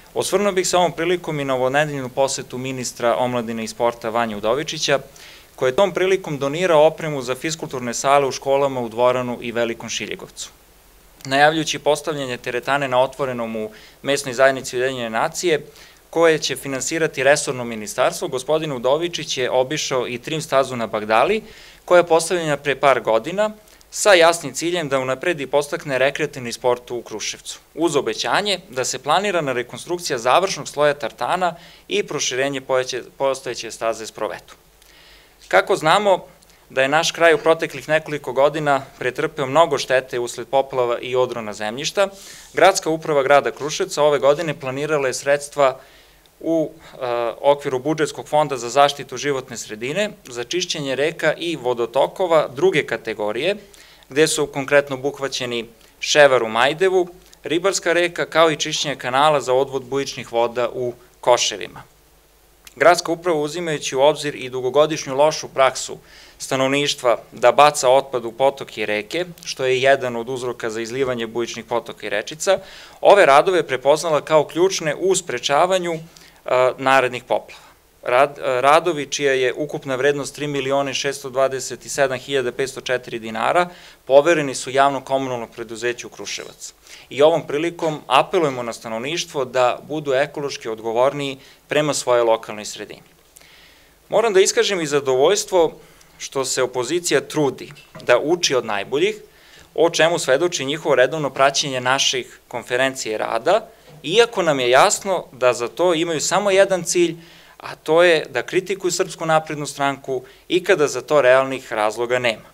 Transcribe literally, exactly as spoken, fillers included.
Osvrnuo bih se ovom prilikom i na ovonedeljnu posetu ministra omladine i sporta Vanje Udovičića, koji je tom prilikom donirao opremu za fiskulturne sale u školama u Dvoranu i Velikom Šiljegovcu. Najavljujući postavljanje teretane na otvorenom u mesnoj zajednici Ujedinjene nacije, koje će finansirati resorno ministarstvo, gospodin Udovičić je obišao i trim stazu na Bagdali, koja je postavljena pre par godina, sa jasnim ciljem da unapredi i podstakne rekreativni sport u Kruševcu, uz obećanje da se planirana rekonstrukcija završnog sloja tartana i proširenje postojeće staze sprovedu. Kako znamo da je naš kraj u proteklih nekoliko godina pretrpeo mnogo štete usled poplava i odrona zemljišta, Gradska uprava grada Kruševca ove godine planirala je sredstva u okviru budžetskog fonda za zaštitu životne sredine, za čišćenje reka i vodotokova druge kategorije, gde su konkretno obuhvaćeni Ševar u Majdevu, Ribarska reka, kao i čišćenje kanala za odvod bujičnih voda u Koševima. Gradska uprava, uzimajući u obzir i dugogodišnju lošu praksu stanovništva da baca otpad u potoke i reke, što je jedan od uzroka za izlivanje bujičnih potoka i rečica, ove radove prepoznala kao ključne u sprečavanju narednih poplava. Radovi čija je ukupna vrednost tri miliona šesto dvadeset sedam hiljada petsto četiri dinara povereni su javno-komunalnom preduzeću Kruševac. I ovom prilikom apelujemo na stanovništvo da budu ekološki odgovorniji prema svojoj lokalnoj sredini. Moram da iskažem i zadovoljstvo što se opozicija trudi da uči od najboljih, o čemu svedoči njihovo redovno praćenje naših konferencija i rada, iako nam je jasno da za to imaju samo jedan cilj, a to je da kritikuju Srpsku naprednu stranku i kada za to realnih razloga nema.